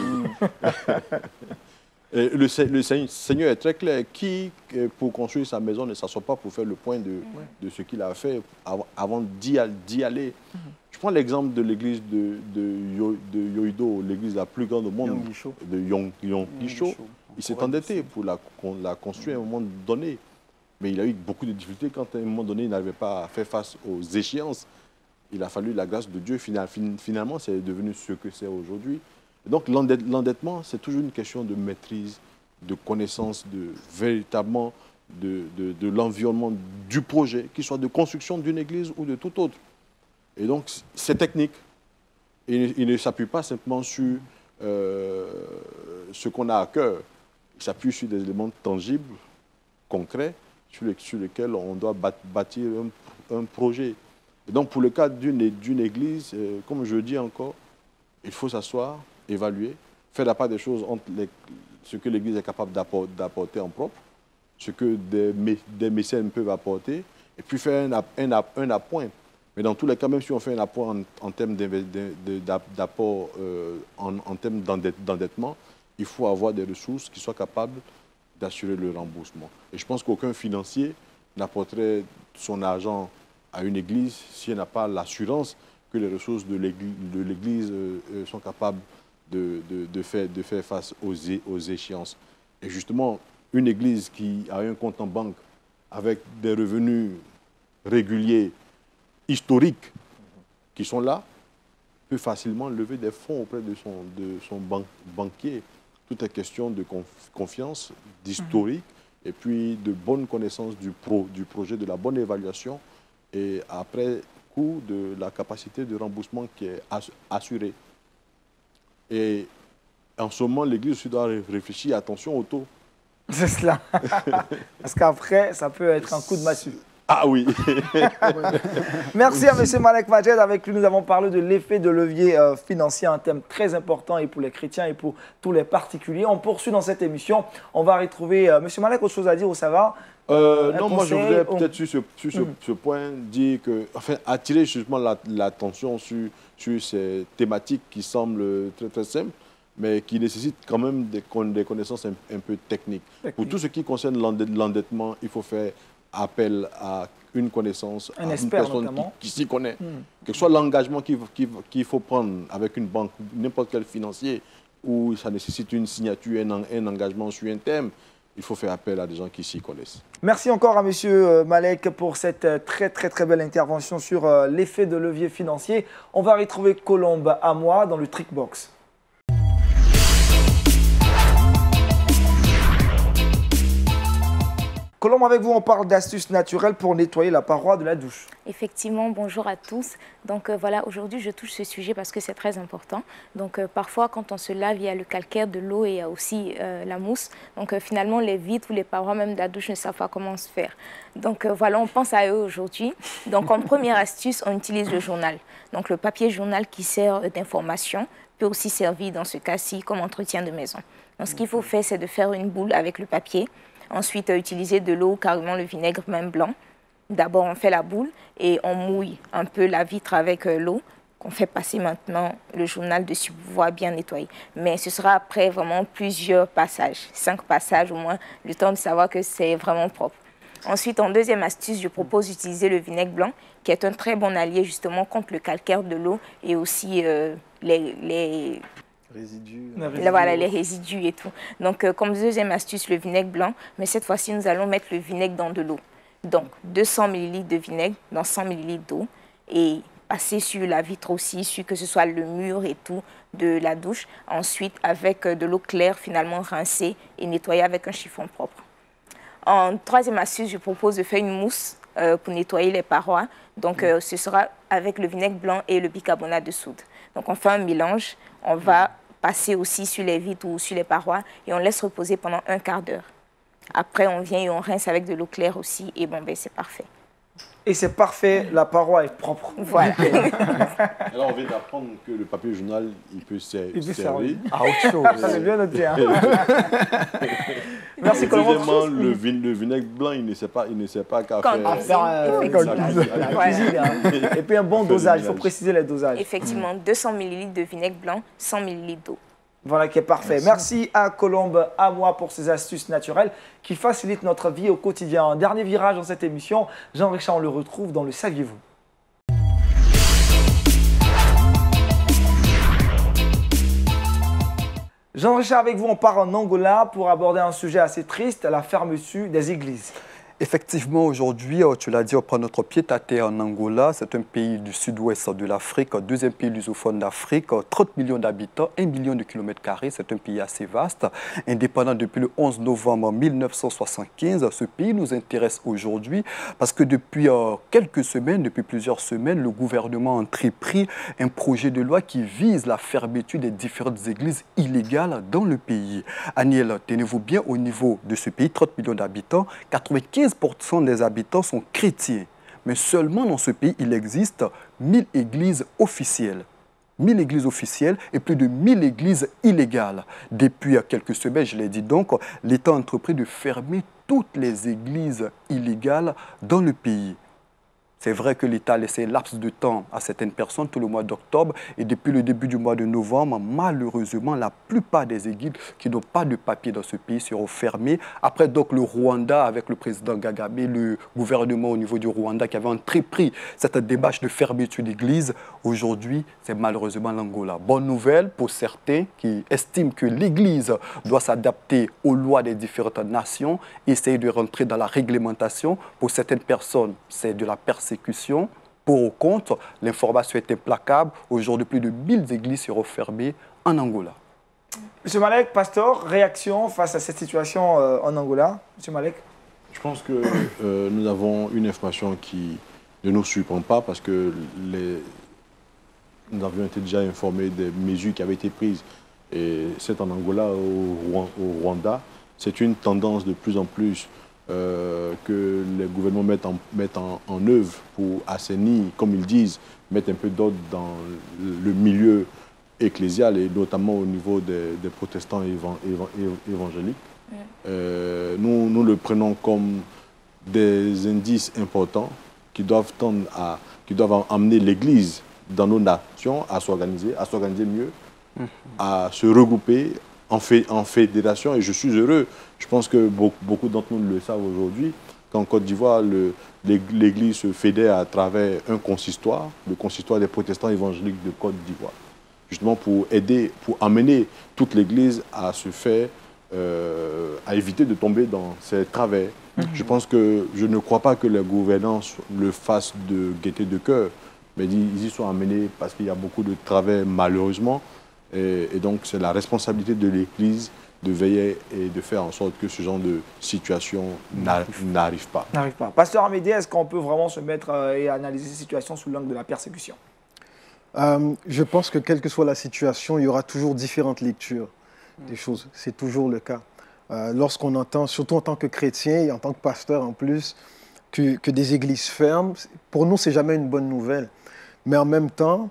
Le Seigneur est très clair. Qui, pour construire sa maison, ne s'assoit pas pour faire le point de ce qu'il a fait avant d'y aller. Je prends l'exemple de l'église de Yoido, l'église la plus grande au monde, de Yonggisho. Il s'est endetté pour la construire à un moment donné. Mais il a eu beaucoup de difficultés quand à un moment donné, il n'arrivait pas à faire face aux échéances. Il a fallu la grâce de Dieu. Finalement, c'est devenu ce que c'est aujourd'hui. Donc l'endettement, c'est toujours une question de maîtrise, de connaissance, véritablement de l'environnement du projet, qu'il soit de construction d'une église ou de tout autre. Et donc, c'est technique. Il ne s'appuie pas simplement sur ce qu'on a à cœur. Il s'appuie sur des éléments tangibles, concrets, sur lesquels on doit bâtir un projet. Et donc, pour le cas d'une église, comme je le dis encore, il faut s'asseoir, évaluer, faire la part des choses entre ce que l'Église est capable d'apporter en propre, ce que des mécènes peuvent apporter, et puis faire un appoint. Mais dans tous les cas, même si on fait un appoint en termes d'apport, en termes d'endettement, il faut avoir des ressources qui soient capables d'assurer le remboursement. Et je pense qu'aucun financier n'apporterait son argent à une église si elle n'a pas l'assurance que les ressources de l'église sont capables faire face aux échéances. Et justement, une église qui a un compte en banque avec des revenus réguliers, historiques, qui sont là, peut facilement lever des fonds auprès de son banquier. Tout est question de confiance, d'historique, et puis de bonne connaissance du projet, de la bonne évaluation, et après coup de la capacité de remboursement qui est assurée. Et en ce moment, l'Église aussi doit réfléchir, attention au taux. C'est cela. Parce qu'après, ça peut être un coup de massue. Ah oui. Merci à M. Malek Majed. Avec lui, nous avons parlé de l'effet de levier financier, un thème très important et pour les chrétiens et pour tous les particuliers. On poursuit dans cette émission. On va retrouver M. Malek, autre chose à dire ou ça va? Non, moi je voudrais peut-être sur ce point dire que, enfin, attirer justement l'attention sur ces thématiques qui semblent très très simples, mais qui nécessitent quand même des connaissances un peu techniques. Pour tout ce qui concerne l'endettement, il faut faire appel à une connaissance, à une personne qui s'y connaît. Que ce soit l'engagement qu'il faut prendre avec une banque, n'importe quel financier, où ça nécessite une signature, un engagement sur un thème, il faut faire appel à des gens qui s'y connaissent. Merci encore à M. Malek pour cette très belle intervention sur l'effet de levier financier. On va retrouver Colombe à moi dans le Trickbox. Colombe, avec vous, on parle d'astuces naturelles pour nettoyer la paroi de la douche. Effectivement, bonjour à tous. Donc voilà, aujourd'hui, je touche ce sujet parce que c'est très important. Donc parfois, quand on se lave, il y a le calcaire, de l'eau et il y a aussi la mousse. Donc finalement, les vitres ou les parois même de la douche ne savent pas comment se faire. Donc voilà, on pense à eux aujourd'hui. Donc en première astuce, on utilise le journal. Donc le papier journal qui sert d'information peut aussi servir dans ce cas-ci comme entretien de maison. Donc ce qu'il faut faire, c'est de faire une boule avec le papier. Ensuite, utiliser de l'eau, carrément le vinaigre même blanc. D'abord, on fait la boule et on mouille un peu la vitre avec l'eau qu'on fait passer maintenant le journal dessus pour pouvoir bien nettoyer. Mais ce sera après vraiment plusieurs passages, 5 passages au moins, le temps de savoir que c'est vraiment propre. Ensuite, en deuxième astuce, je propose d'utiliser le vinaigre blanc qui est un très bon allié justement contre le calcaire de l'eau et aussi les résidus et tout. Donc, comme deuxième astuce, le vinaigre blanc. Mais cette fois-ci, nous allons mettre le vinaigre dans de l'eau. Donc, 200 ml de vinaigre dans 100 ml d'eau. Et passer sur la vitre aussi, sur que ce soit le mur et tout de la douche. Ensuite, avec de l'eau claire, finalement rincée et nettoyer avec un chiffon propre. En troisième astuce, je propose de faire une mousse pour nettoyer les parois. Donc, ce sera avec le vinaigre blanc et le bicarbonate de soude. Donc, on fait un mélange. On va passer aussi sur les vitres ou sur les parois et on laisse reposer pendant un quart d'heure. Après, on vient et on rince avec de l'eau claire aussi et bon, ben, c'est parfait. Et c'est parfait, la paroi est propre. Voilà. Alors, on vient d'apprendre que le papier journal, il peut servir à autre chose. Ça, c'est bien noté. Hein. Merci, Colombe. Deuxièmement, le vinaigre blanc, il ne sait pas qu'à faire. Et puis un bon dosage, il faut préciser les dosages. Effectivement, 200 ml de vinaigre blanc, 100 ml d'eau. Voilà qui est parfait. Merci à Colombe, à moi pour ces astuces naturelles qui facilitent notre vie au quotidien. Un dernier virage dans cette émission. Jean-Richard, on le retrouve dans le Saviez-vous? Jean-Richard, avec vous, on part en Angola pour aborder un sujet assez triste, la fermeture des églises. Effectivement, aujourd'hui, tu l'as dit, on prend notre pied-à-terre en Angola. C'est un pays du sud-ouest de l'Afrique, deuxième pays lusophone d'Afrique, 30 millions d'habitants, 1 million de kilomètres carrés. C'est un pays assez vaste. Indépendant depuis le 11 novembre 1975, ce pays nous intéresse aujourd'hui parce que depuis quelques semaines, depuis plusieurs semaines, le gouvernement a entrepris un projet de loi qui vise la fermeture des différentes églises illégales dans le pays. Aniel, tenez-vous bien, au niveau de ce pays, 30 millions d'habitants, 95% des habitants sont chrétiens. Mais seulement dans ce pays, il existe 1000 églises officielles. 1000 églises officielles et plus de 1000 églises illégales. Depuis quelques semaines, je l'ai dit donc, l'État a entrepris de fermer toutes les églises illégales dans le pays. C'est vrai que l'État a laissé un laps de temps à certaines personnes tout le mois d'octobre et depuis le début du mois de novembre, malheureusement, la plupart des églises qui n'ont pas de papier dans ce pays seront fermées. Après donc le Rwanda avec le président Kagame, le gouvernement au niveau du Rwanda qui avait entrepris cette démarche de fermeture d'église, aujourd'hui c'est malheureusement l'Angola. Bonne nouvelle pour certains qui estiment que l'Église doit s'adapter aux lois des différentes nations, essayer de rentrer dans la réglementation. Pour certaines personnes, c'est de la persécution. Pour au contre, l'information est implacable. Aujourd'hui, plus de 1000 églises seront fermées en Angola. Monsieur Malek, pasteur, réaction face à cette situation en Angola? Monsieur Malek? Je pense que nous avons une information qui ne nous surprend pas parce que nous avions été déjà informés des mesures qui avaient été prises. Et c'est en Angola, au Rwanda. C'est une tendance de plus en plus que les gouvernements mettent en œuvre pour assainir, comme ils disent, mettre un peu d'ordre dans le milieu ecclésial et notamment au niveau des protestants évangéliques. Nous le prenons comme des indices importants qui doivent amener l'Église dans nos nations à s'organiser mieux, à se regrouper en fédération. Et je suis heureux, je pense que beaucoup d'entre nous le savent aujourd'hui, qu'en Côte d'Ivoire, l'Église se fédère à travers un consistoire, le consistoire des protestants évangéliques de Côte d'Ivoire, justement pour aider, pour amener toute l'Église à se faire, à éviter de tomber dans ces travers. Je pense que je ne crois pas que les gouvernants le fassent de gaieté de cœur, mais ils y sont amenés parce qu'il y a beaucoup de travers malheureusement. Et donc c'est la responsabilité de l'Église de veiller et de faire en sorte que ce genre de situation n'arrive pas. Pasteur Amédée, est-ce qu'on peut vraiment se mettre et analyser ces situations sous l'angle de la persécution? Je pense que quelle que soit la situation, il y aura toujours différentes lectures des choses. C'est toujours le cas. Lorsqu'on entend, surtout en tant que chrétien et en tant que pasteur en plus, que des églises ferment, pour nous, c'est jamais une bonne nouvelle. Mais en même temps,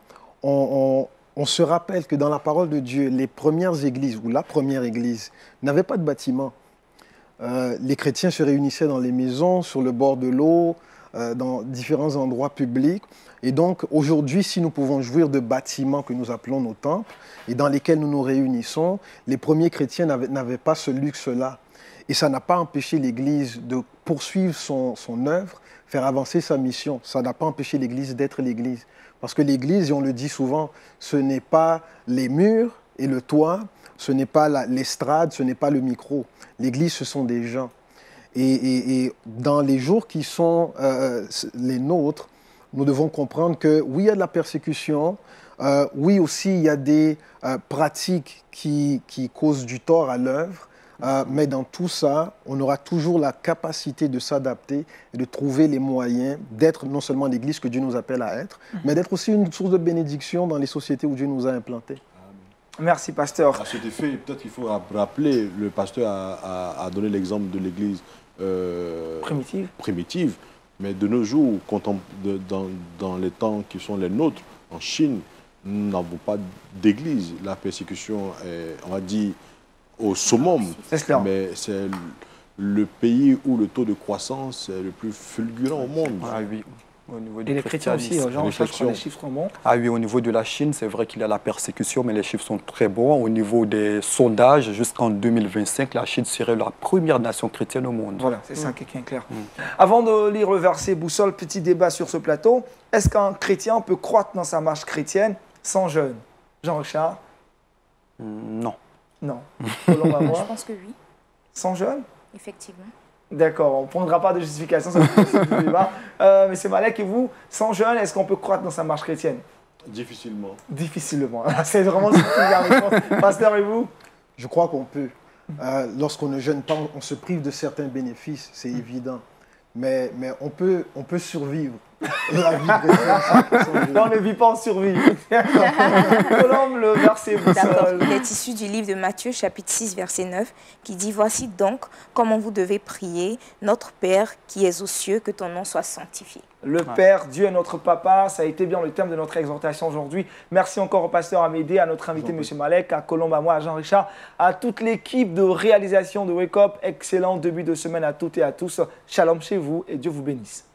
on se rappelle que dans la parole de Dieu, les premières églises, ou la première église, n'avait pas de bâtiment. Les chrétiens se réunissaient dans les maisons, sur le bord de l'eau, dans différents endroits publics. Et donc, aujourd'hui, si nous pouvons jouir de bâtiments que nous appelons nos temples, et dans lesquels nous nous réunissons, les premiers chrétiens n'avaient pas ce luxe-là. Et ça n'a pas empêché l'Église de poursuivre son œuvre, faire avancer sa mission. Ça n'a pas empêché l'Église d'être l'Église. Parce que l'Église, et on le dit souvent, ce n'est pas les murs et le toit, ce n'est pas l'estrade, ce n'est pas le micro. L'Église, ce sont des gens. Et dans les jours qui sont les nôtres, nous devons comprendre que oui, il y a de la persécution, oui aussi, il y a des pratiques qui causent du tort à l'œuvre, mais dans tout ça, on aura toujours la capacité de s'adapter et de trouver les moyens d'être non seulement l'Église que Dieu nous appelle à être, mais d'être aussi une source de bénédiction dans les sociétés où Dieu nous a implantés. Merci, pasteur. À cet effet, peut-être qu'il faut rappeler, le pasteur a donné l'exemple de l'Église primitive, mais de nos jours, dans les temps qui sont les nôtres, en Chine, nous n'avons pas d'église. La persécution est, on va dire, au summum, mais c'est le pays où le taux de croissance est le plus fulgurant au monde. Ah oui. Au niveau et les chrétiens aussi, genre, les chiffres sont bons. Ah oui, au niveau de la Chine, c'est vrai qu'il y a la persécution, mais les chiffres sont très bons. Au niveau des sondages, jusqu'en 2025, la Chine serait la première nation chrétienne au monde. Voilà, c'est ça qui est clair. Avant de lire le verset boussole, petit débat sur ce plateau. Est-ce qu'un chrétien peut croître dans sa marche chrétienne sans jeûne? Jean-Richard? Non. Non. Je pense que oui. Sans jeûne? Effectivement. D'accord, on ne prendra pas de justification sur le débat. Monsieur Malek, et vous, sans jeûne, est-ce qu'on peut croître dans sa marche chrétienne? Difficilement. Difficilement. C'est vraiment ce que la réponse. Pasteur, et vous? Je crois qu'on peut. Lorsqu'on ne jeûne pas, on se prive de certains bénéfices, c'est évident. Mais on peut survivre. La vie chrétienne, on ne vit pas en survie. Colombe, le verset boussole. Il est issu du livre de Matthieu, chapitre 6, verset 9, qui dit « Voici donc comment vous devez prier, notre Père qui es aux cieux, que ton nom soit sanctifié. » Le Père, Dieu est notre Papa, ça a été bien le thème de notre exhortation aujourd'hui. Merci encore au pasteur Amédée, à notre invité M. Malek, à Colombe, à moi, à Jean-Richard, à toute l'équipe de réalisation de Wake Up. Excellent début de semaine à toutes et à tous. Shalom chez vous et Dieu vous bénisse.